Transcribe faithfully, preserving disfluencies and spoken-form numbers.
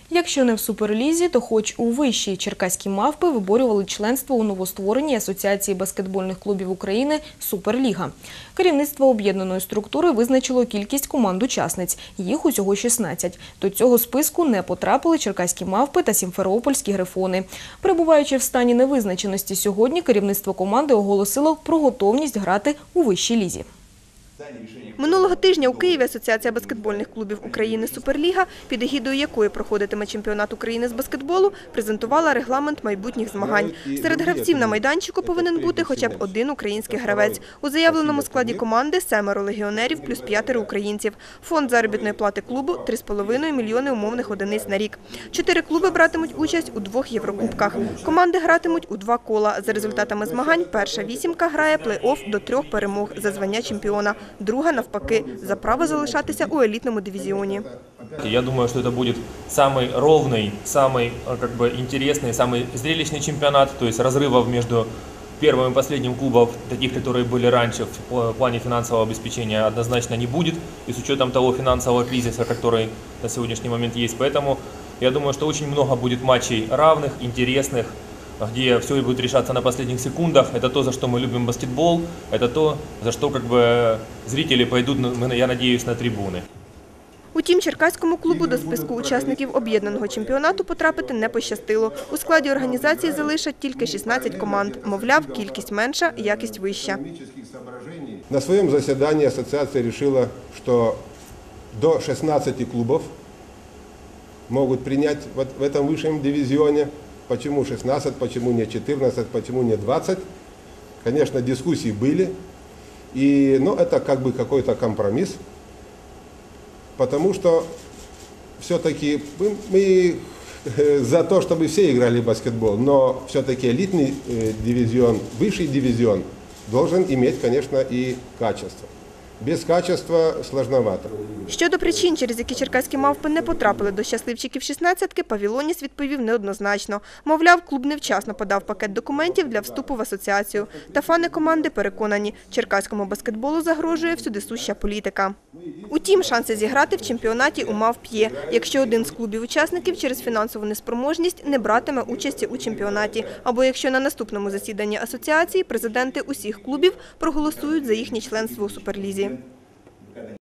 Якщо не в Суперлізі, то хоч у вищій. Черкаські мавпи виборювали членство у новоствореній Асоціації баскетбольних клубів України «Суперліга». Керівництво об'єднаної структури визначило кількість команд-учасниць. Їх усього шістнадцять. До цього списку не потрапили черкаські мавпи та сімферопольські грифони. Перебуваючи в стані невизначеності сьогодні, керівництво команди оголосило про готовність грати у вищій лізі. Минулого тижня у Києві Асоціація баскетбольних клубів України «Суперліга», під егідою якої проходитиме чемпіонат України з баскетболу, презентувала регламент майбутніх змагань. Серед гравців на майданчику повинен бути хоча б один український гравець. У заявленому складі команди – семеро легіонерів плюс п'ятеро українців. Фонд заробітної плати клубу – три з половиною мільйони умовних одиниць на рік. Чотири клуби братимуть участь у двох Єврокубках. Команди гратимуть у два кола. За результатами змагань перша вісімка грає плей-офф до трьох перемог за звання чемпіона. Друга, навпаки, за право залишатися у елітному дивізіоні. Я думаю, что это будет самый ровный, самый как бы интересный, самый зрелищный чемпионат. То есть разрывов между первым и последним клубом, таких, которые были раньше в плане финансового обеспечения, однозначно не будет. И с учетом того финансового кризиса, который на сегодняшний момент есть. Поэтому я думаю, что очень много будет матчей равных, интересных, где все будет решаться на последних секундах. Это то, за что мы любим баскетбол, это то, за что как бы зрители пойдут, я надеюсь, на трибуны. Утім, черкаському клубу до списку учасників об'єднаного чемпіонату потрапити не пощастило. У складі організації залишать тільки шістнадцять команд. Мовляв, кількість менша, якість вища. На своем заседании ассоциация решила, что до шестнадцати клубов могут принять вот в этом высшем дивизионе. Почему шестнадцать, почему не четырнадцать, почему не двадцать? Конечно, дискуссии были, и, ну, это как бы какой-то компромисс, потому что все-таки мы, мы за то, чтобы все играли в баскетбол, но все-таки элитный дивизион, высший дивизион должен иметь, конечно, и качество. Без качества сложновато. Щодо причин, через які черкаські мавпи не потрапили до щасливчиків шістнадцятки, Павілоніс відповів неоднозначно. Мовляв, клуб невчасно подав пакет документів для вступу в асоціацію. Та фани команди переконані, черкаському баскетболу загрожує всюдисуща політика. Утім, шанси зіграти в чемпіонаті у мавп є, якщо один з клубів-учасників через фінансову неспроможність не братиме участі у чемпіонаті, або якщо на наступному засіданні асоціації президенти усіх клубів проголосують за їхнє членство у Суперлізі.